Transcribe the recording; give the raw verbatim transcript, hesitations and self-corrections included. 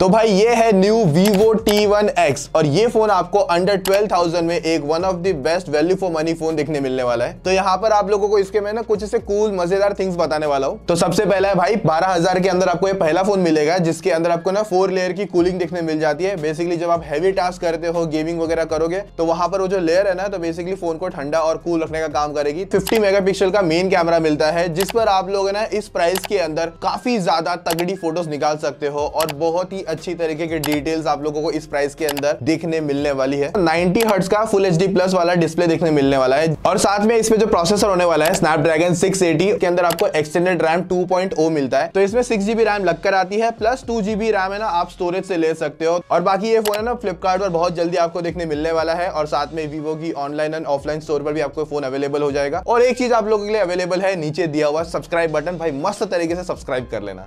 तो भाई ये है new Vivo T one X और ये फोन आपको अंडर ट्वेल्व थाउजेंड में एक one of the best value for money phone देखने मिलने वाला है। तो यहाँ पर आप लोगों को इसके में ना कुछ ऐसे कूल मजेदार थिंग्स बताने वाला हूँ। तो सबसे पहला है भाई बारह हजार के अंदर आपको ये पहला फोन मिलेगा जिसके अंदर आपको ना फोर लेयर की कूलिंग देखने मिल जाती है। बेसिकली जब आप हैवी टास्क करते हो, गेमिंग वगैरह करोगे तो वहां पर वो जो लेयर है ना, तो बेसिकली फोन को ठंडा और कूल रखने का काम करेगी। फिफ्टी मेगापिक्सल का मेन कैमरा मिलता है जिस पर आप लोग ना इस प्राइस के अंदर काफी ज्यादा तगड़ी फोटोज निकाल सकते हो और बहुत ही अच्छी तरीके के डिटेल्स आप लोगों को इस प्राइस के अंदर देखने मिलने वाली है। नाइंटी हर्ट्ज का फुल एचडी प्लस वाला डिस्प्ले देखने मिलने वाला है और साथ में इसमें जो प्रोसेसर होने वाला है स्नैपड्रैगन सिक्स एटी के अंदर आपको extended RAM two point O मिलता है। तो इसमें सिक्स जीबी रैम लगकर आती है प्लस टू जीबी रैम है ना आप स्टोरेज से ले सकते हो। और बाकी ये फोन है ना फ्लिपकार्ट पर बहुत जल्दी आपको देखने मिलने वाला है और साथ में वीवो की ऑनलाइन एंड ऑफलाइन स्टोर पर भी आपको फोन अवेलेबल हो जाएगा। और एक चीज आप लोगों के लिए अवेलेबल है, नीचे दिया हुआ सब्सक्राइब बटन, भाई मस्त तरीके से सब्सक्राइब कर लेना।